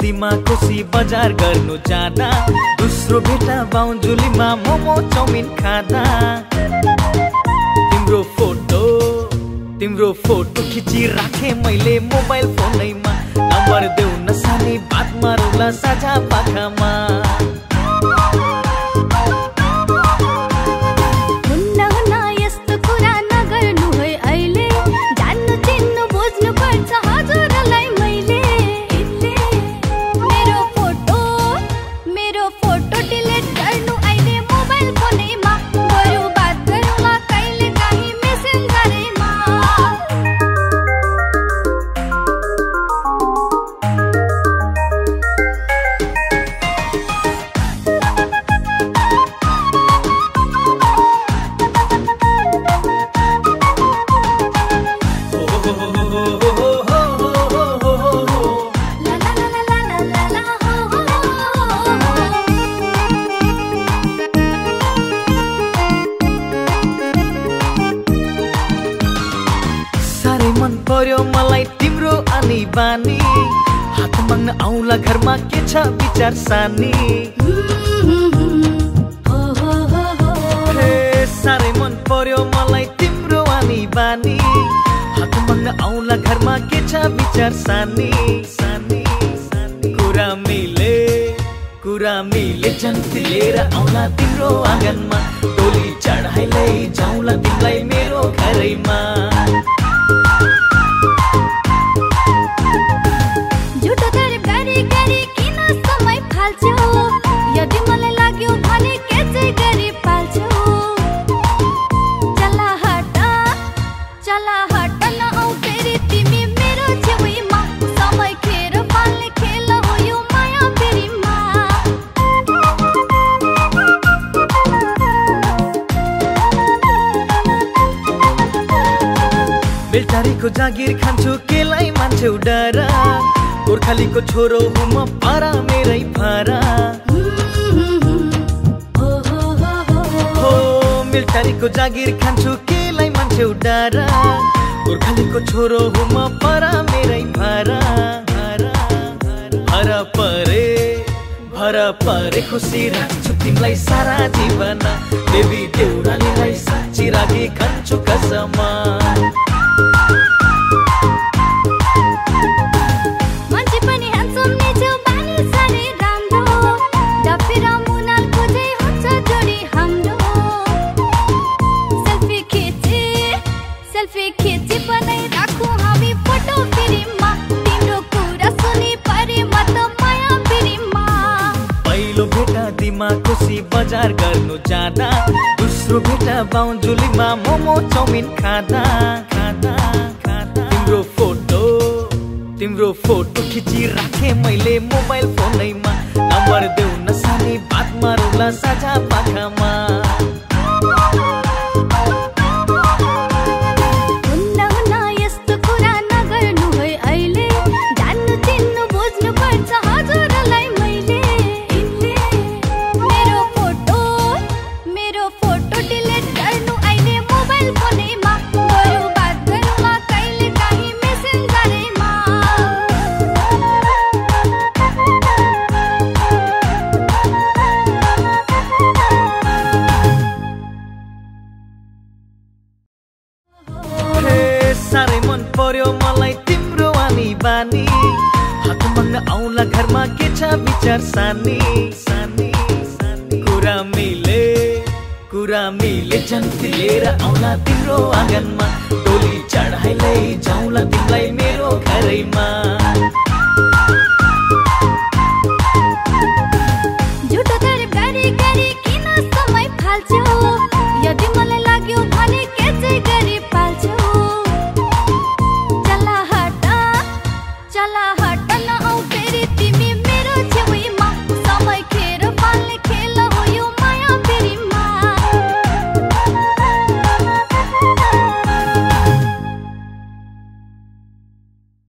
दिमा कोसी बजार गर्नु जाँदा दोस्रो भेटा बाउन्जुलीमा मोमो चाउमिन खाँदा तिम्रो फोटो खिची राखे मैले मोबाइल फोनैमा नम्बर देऊ न सानी बात मारौला साझा पाखामा बानी हात माग्न आउला घरमा के छ विचार सानी साह्रै मन पर्यो मलाई तिम्रो आनी बानी हात माग्न आउला घरमा के छ विचार सानी सानी कुरा मिले जन्ती लिएर आउला तिम्रो आँगनमा टोली चढाइलै जाउँला तिमीलाई मेरो घरैमा यदि मलाई लाग्यो भने के चाहिँ गरी पाल्छौ चला हट न आऊ फेरि तिमी मेरो छेउमा समय खेर पाल्ने खेल हो यो माया फेरिमा बेलटारीको जागिर खान्छु केलाई मान्छौ डरा गोर्खालीको छोरो हुँ म पारा मेरै पारा मिल्टारीको जागिर खान्छु केलाई मान्छौ डारा गोर्खालीको छोरो हुँ म पारा मेरै पारा भर परे खुसी राख्छु तिमीलाई सारा जीवन देवी देउरालीलाई साँच्ची राखी खान्छु कसम कोसी बजार गर्नु जाँदा दोस्रो भेटा बाउन्जुलीमा मोमो चाउमिन खाँदा तिम्रो फोटो खिची राखे मैले मोबाइल फोनैमा नम्बर देऊ न सानी बात मारौला साझा पाखामा हात माग्न आउला घरमा के छ विचार सानी कुरा मिले जन्ती लिएर आउला तिम्रो आँगनमा टोली चढाइलै जाउँला तिमीलाई मेरो घरैमा